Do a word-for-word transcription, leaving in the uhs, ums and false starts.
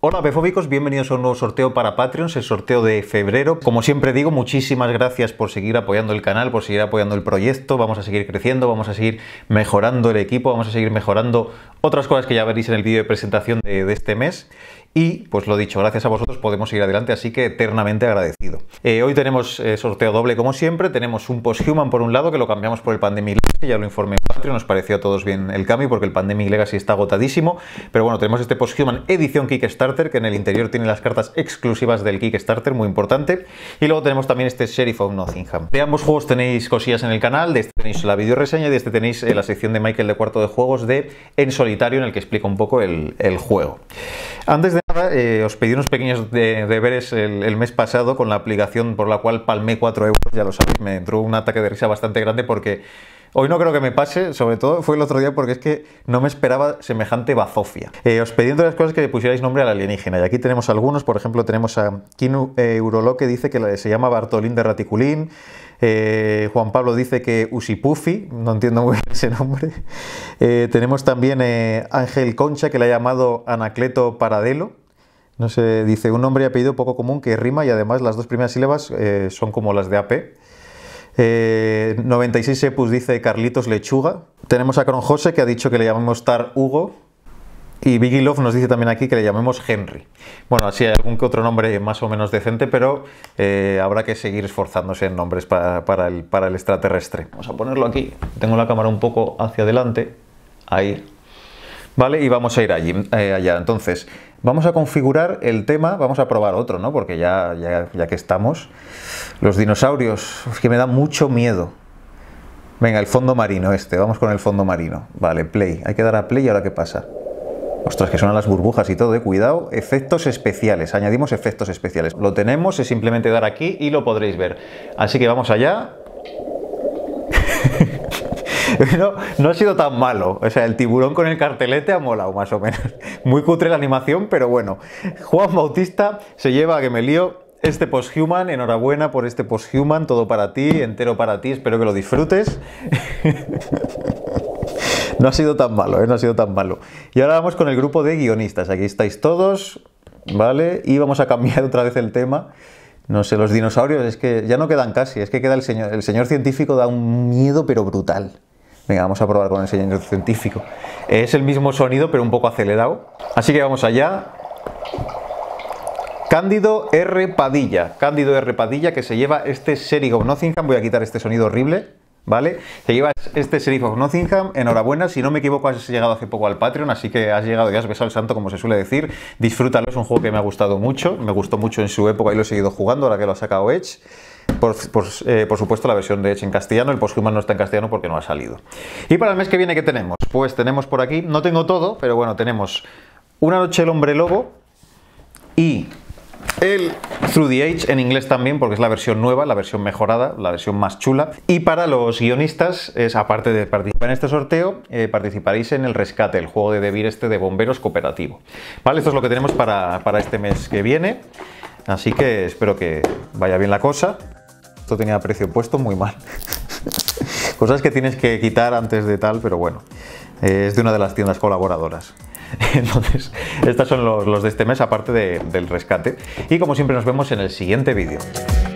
Hola pefóbicos, bienvenidos a un nuevo sorteo para Patreons, el sorteo de febrero. Como siempre digo, muchísimas gracias por seguir apoyando el canal, por seguir apoyando el proyecto. Vamos a seguir creciendo, vamos a seguir mejorando el equipo, vamos a seguir mejorando otras cosas que ya veréis en el vídeo de presentación de, de este mes. Y, pues lo dicho, gracias a vosotros podemos seguir adelante, así que eternamente agradecido. Eh, hoy tenemos eh, sorteo doble como siempre, tenemos un Posthuman por un lado, que lo cambiamos por el Pandemic Legacy, ya lo informé en Patreon, nos pareció a todos bien el cambio, porque el Pandemic Legacy está agotadísimo. Pero bueno, tenemos este Posthuman edición Kickstarter, que en el interior tiene las cartas exclusivas del Kickstarter, muy importante. Y luego tenemos también este Sheriff of Nottingham. De ambos juegos tenéis cosillas en el canal, de este tenéis la video reseña y de este tenéis eh, la sección de Michael de Cuarto de Juegos de En Solitario, en el que explica un poco el, el juego. Antes de nada, eh, os pedí unos pequeños de, deberes el, el mes pasado con la aplicación por la cual palmé cuatro euros. Ya lo sabéis, me entró un ataque de risa bastante grande porque hoy no creo que me pase, sobre todo fue el otro día porque es que no me esperaba semejante bazofia. Eh, os pedí entre las cosas que le pusierais nombre al alienígena y aquí tenemos algunos. Por ejemplo, tenemos a Kinu eh, Urolo, que dice que se llama Bartolín de Raticulín. Eh, Juan Pablo dice que Usipufi, no entiendo muy bien ese nombre. Eh, tenemos también eh, Ángel Concha, que le ha llamado Anacleto Paradelo. No sé, dice un nombre y apellido poco común que rima y además las dos primeras sílabas eh, son como las de A P. Eh, noventa y seis Epus dice Carlitos Lechuga. Tenemos a Cron Jose, que ha dicho que le llamemos Tar Hugo. Y Biggie Love nos dice también aquí que le llamemos Henry. Bueno, así hay algún que otro nombre más o menos decente, pero eh, habrá que seguir esforzándose en nombres para, para, el, para el extraterrestre. Vamos a ponerlo aquí. Tengo la cámara un poco hacia adelante. Ahí. Vale, y vamos a ir allí, eh, allá. Entonces, vamos a configurar el tema. Vamos a probar otro, ¿no? Porque ya, ya, ya que estamos. Los dinosaurios, es que me da mucho miedo. Venga, el fondo marino este. Vamos con el fondo marino. Vale, play. Hay que dar a play y ahora ¿qué pasa? Ostras, que suenan las burbujas y todo, eh. Cuidado. Efectos especiales. Añadimos efectos especiales. Lo tenemos, es simplemente dar aquí y lo podréis ver. Así que vamos allá. No, no ha sido tan malo. O sea, el tiburón con el cartelete ha molado, más o menos. Muy cutre la animación, pero bueno. Juan Bautista se lleva, a que me lío, este Posthuman. Enhorabuena por este Posthuman. Todo para ti, entero para ti. Espero que lo disfrutes. No ha sido tan malo, ¿eh? No ha sido tan malo. Y ahora vamos con el grupo de guionistas. Aquí estáis todos, ¿vale? Y vamos a cambiar otra vez el tema. No sé, los dinosaurios es que ya no quedan casi. Es que queda el señor, el señor científico, da un miedo pero brutal. Venga, vamos a probar con el señor científico. Es el mismo sonido pero un poco acelerado. Así que vamos allá. Cándido R. Padilla. Cándido R. Padilla, que se lleva este Sheriff of Nottingham. Voy a quitar este sonido horrible. ¿Vale? Te llevas este Sheriff of Nottingham, enhorabuena. Si no me equivoco, has llegado hace poco al Patreon, así que has llegado y has besado el santo, como se suele decir. Disfrútalo, es un juego que me ha gustado mucho, me gustó mucho en su época y lo he seguido jugando ahora que lo ha sacado Edge. Por, por, eh, por supuesto, la versión de Edge en castellano. El Posthuman no está en castellano porque no ha salido. Y para el mes que viene, ¿qué tenemos? Pues tenemos por aquí, no tengo todo, pero bueno, tenemos Una noche el hombre lobo y el Through the Age en inglés también, porque es la versión nueva, la versión mejorada, la versión más chula. Y para los guionistas, es, aparte de participar en este sorteo, eh, participaréis en el Rescate, el juego de Devir este de bomberos cooperativo. Vale, esto es lo que tenemos para, para este mes que viene. Así que espero que vaya bien la cosa. Esto tenía precio puesto, muy mal. Cosas que tienes que quitar antes de tal, pero bueno. Eh, es de una de las tiendas colaboradoras. Entonces, estos son los, los de este mes, aparte de, del rescate. Y como siempre, nos vemos en el siguiente vídeo.